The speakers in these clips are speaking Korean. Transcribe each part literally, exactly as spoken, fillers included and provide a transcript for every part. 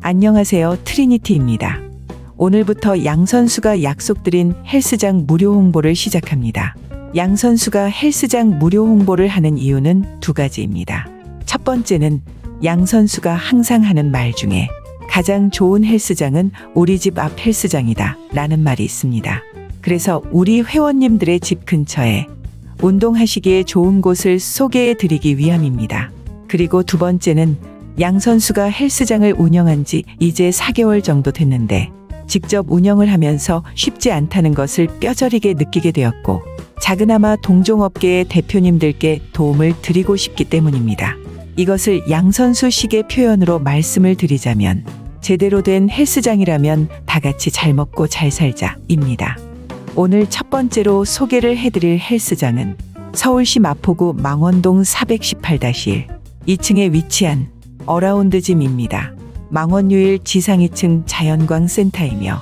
안녕하세요, 트리니티입니다. 오늘부터 양 선수가 약속드린 헬스장 무료 홍보를 시작합니다. 양 선수가 헬스장 무료 홍보를 하는 이유는 두 가지입니다. 첫 번째는 양 선수가 항상 하는 말 중에 가장 좋은 헬스장은 우리 집 앞 헬스장이다 라는 말이 있습니다. 그래서 우리 회원님들의 집 근처에 운동하시기에 좋은 곳을 소개해 드리기 위함입니다. 그리고 두 번째는 양 선수가 헬스장을 운영한 지 이제 사 개월 정도 됐는데 직접 운영을 하면서 쉽지 않다는 것을 뼈저리게 느끼게 되었고 작으나마 동종업계의 대표님들께 도움을 드리고 싶기 때문입니다. 이것을 양 선수식의 표현으로 말씀을 드리자면 제대로 된 헬스장이라면 다 같이 잘 먹고 잘 살자입니다. 오늘 첫 번째로 소개를 해드릴 헬스장은 서울시 마포구 망원동 사백십팔 일 이 층에 위치한 어라운드짐입니다. 망원유일 지상 이 층 자연광 센터이며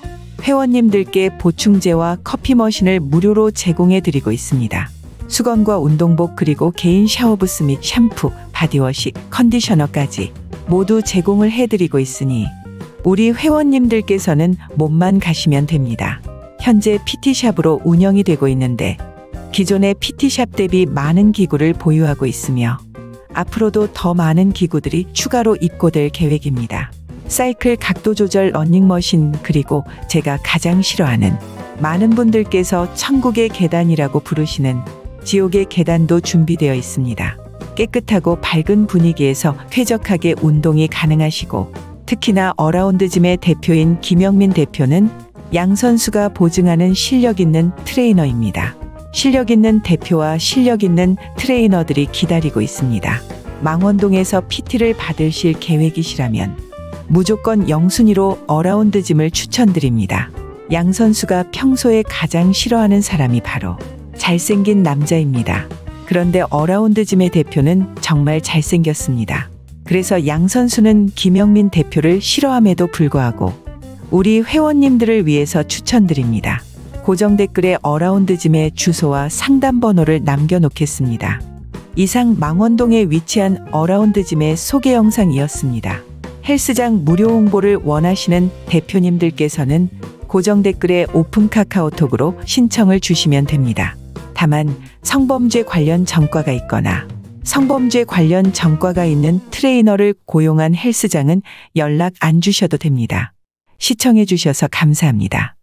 회원님들께 보충제와 커피 머신을 무료로 제공해 드리고 있습니다. 수건과 운동복 그리고 개인 샤워부스 및 샴푸, 바디워시, 컨디셔너까지 모두 제공을 해드리고 있으니 우리 회원님들께서는 몸만 가시면 됩니다. 현재 피티샵으로 운영이 되고 있는데 기존의 피티샵 대비 많은 기구를 보유하고 있으며 앞으로도 더 많은 기구들이 추가로 입고될 계획입니다. 사이클 각도 조절 러닝머신 그리고 제가 가장 싫어하는 많은 분들께서 천국의 계단이라고 부르시는 지옥의 계단도 준비되어 있습니다. 깨끗하고 밝은 분위기에서 쾌적하게 운동이 가능하시고 특히나 어라운드짐의 대표인 김영민 대표는 양 선수가 보증하는 실력 있는 트레이너입니다. 실력 있는 대표와 실력 있는 트레이너들이 기다리고 있습니다. 망원동에서 피티를 받으실 계획이시라면 무조건 영순위로 어라운드짐을 추천드립니다. 양 선수가 평소에 가장 싫어하는 사람이 바로 잘생긴 남자입니다. 그런데 어라운드짐의 대표는 정말 잘생겼습니다. 그래서 양 선수는 김영민 대표를 싫어함에도 불구하고 우리 회원님들을 위해서 추천드립니다. 고정 댓글에 어라운드짐의 주소와 상담 번호를 남겨놓겠습니다. 이상 망원동에 위치한 어라운드짐의 소개 영상이었습니다. 헬스장 무료 홍보를 원하시는 대표님들께서는 고정 댓글에 오픈 카카오톡으로 신청을 주시면 됩니다. 다만 성범죄 관련 전과가 있거나 성범죄 관련 전과가 있는 트레이너를 고용한 헬스장은 연락 안 주셔도 됩니다. 시청해 주셔서 감사합니다.